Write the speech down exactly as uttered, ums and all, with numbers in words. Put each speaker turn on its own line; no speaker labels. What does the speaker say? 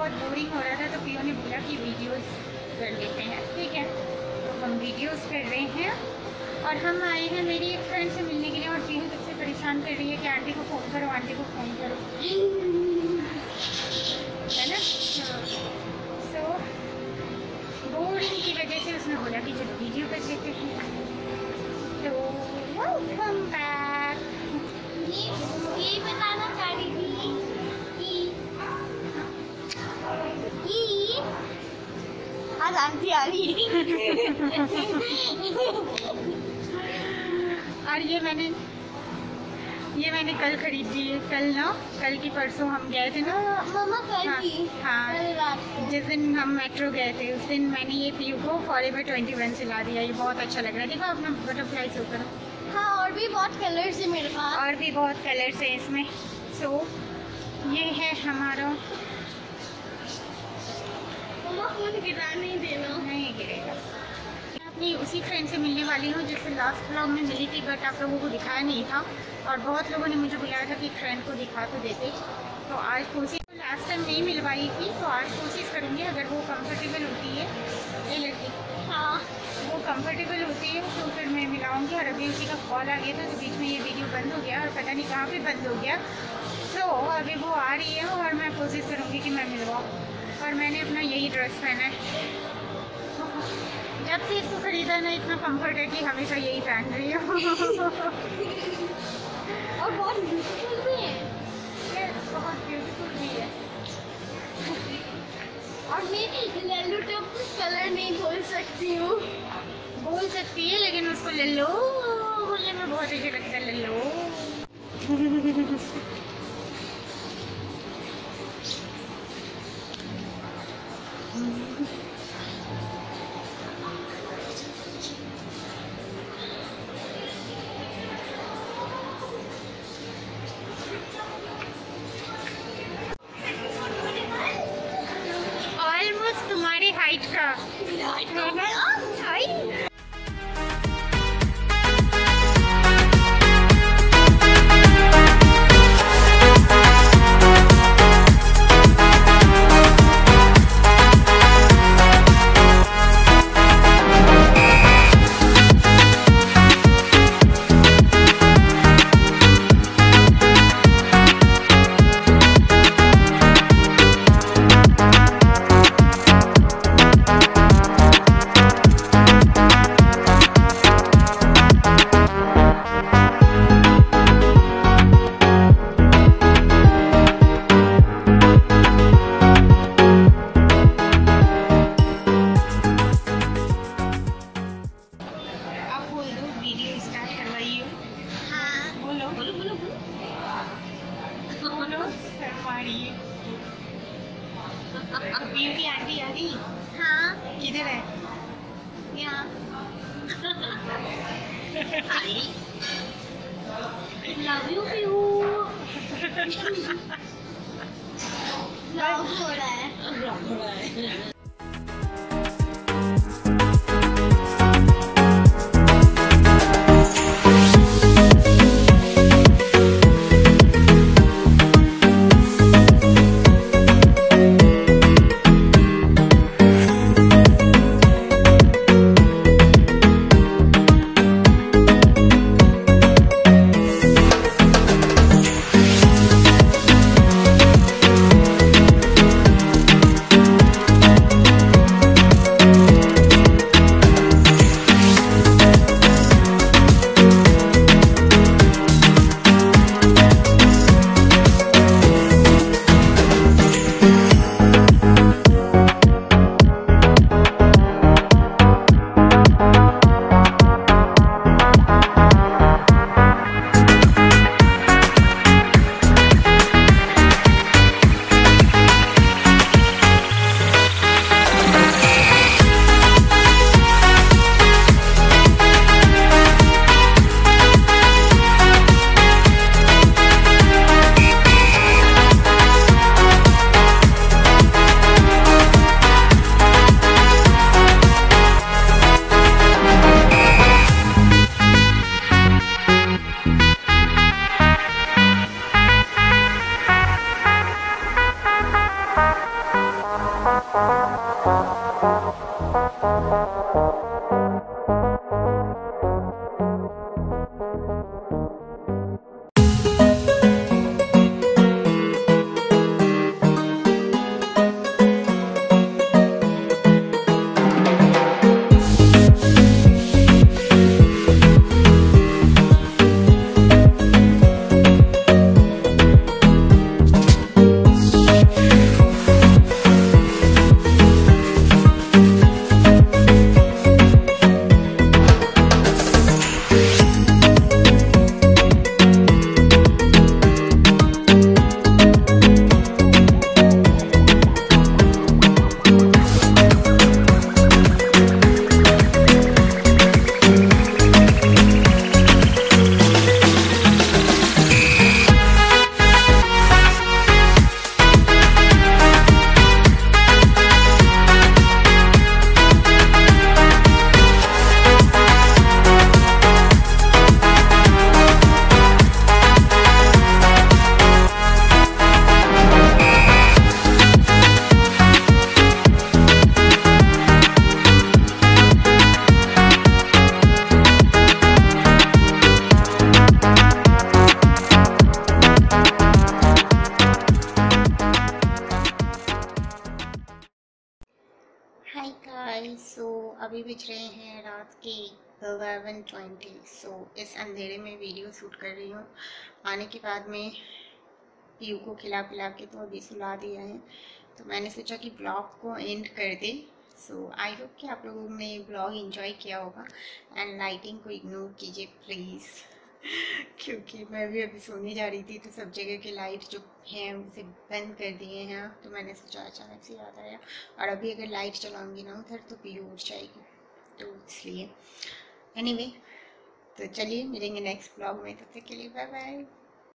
बहुत बोरिंग हो रहा था तो पियो ने बोला कि वीडियोस कर लेते हैं। ठीक है, तो हम वीडियोस कर रहे हैं और हम आए हैं मेरी एक फ्रेंड से मिलने के लिए। और पियो सबसे परेशान कर रही है कि आंटी को फ़ोन करो, आंटी को फ़ोन करो, है ना। सो बोरिंग की वजह से उसने बोला कि चलो वीडियो कर लेते हैं। तो वेलकम बैक।
ये ये बताना चाह रही थी कि कि आज आंटी आ रही है।
और ये मैंने ये मैंने कल खरीदी है। कल ना कल की परसों हम गए थे ना
मम्मा कल
हाँ,
की
हाँ
कल रात को।
जिस दिन हम मेट्रो गए थे उस दिन मैंने ये पीयू को फॉरएवर ट्वेंटी वन से ला दिया। ये बहुत अच्छा लग रहा है। देखो अपना बटरफ्लाई से ऊपर।
हाँ, और भी बहुत कलर्स है मेरे पास।
और भी बहुत कलर्स है इसमें। सो ये है हमारा।
मम्मा फोन गिरा नहीं देना।
नहीं गिरेगा। मैं अपनी उसी फ्रेंड से मिलने वाली हूँ जिससे लास्ट व्लॉग में मिली थी, बट आप लोगों को दिखाया नहीं था। और बहुत लोगों ने मुझे बुलाया था कि फ्रेंड को दिखा तो देते। तो आज कोशिश, लास्ट टाइम नहीं मिलवाई थी तो आज कोशिश करूँगी अगर वो कंफर्टेबल होती है। ये लड़की
हाँ,
वो कंफर्टेबल होती है तो फिर मैं मिलाऊंगी। और अभी उसी का कॉल आ गया था तो बीच में ये वीडियो बंद हो गया और पता नहीं कहाँ पे बंद हो गया। तो अभी वो आ रही है और मैं कोशिश करूँगी कि मैं मिलवाऊँ। और मैंने अपना यही ड्रेस पहना है। जब से इसको खरीदा ना इतना कंफर्ट है कि हमेशा यही पहन रही हूँ।
और बहुत ब्यूटीफुल भी है।
Yes, बहुत ब्यूटीफुल भी है।
और मैं येलो टॉप कलर नहीं बोल सकती हूँ।
बोल सकती है लेकिन उसको ले लो बोलने में बहुत अच्छा लगता है। ले लो। ऑलमोस्ट तुम्हारी हाइट का है ना? हाइट पीयू की आंटी आ गई।
हाँ,
किधर है?
यहाँ लव यू पीयू। लव हो रहा है।
गाइस, सो अभी बज रहे हैं रात के इलेवन ट्वेंटी। सो इस अंधेरे में वीडियो शूट कर रही हूँ। आने के बाद में पीयू को खिला पिला के तो अभी सुला दिया है, तो मैंने सोचा कि ब्लॉग को एंड कर दे। सो आई होप कि आप लोगों ने ब्लॉग एंजॉय किया होगा। एंड लाइटिंग को इग्नोर कीजिए प्लीज़ क्योंकि मैं भी अभी सोने जा रही थी तो सब जगह के लाइट जो हैं उसे बंद कर दिए हैं। तो मैंने सोचा अचानक से याद आया, और अभी अगर लाइट चलाऊंगी ना उधर तो पीयू उठ जाएगी, तो इसलिए एनीवे anyway, तो चलिए मिलेंगे नेक्स्ट ब्लॉग में। तब तक के लिए बाय बाय।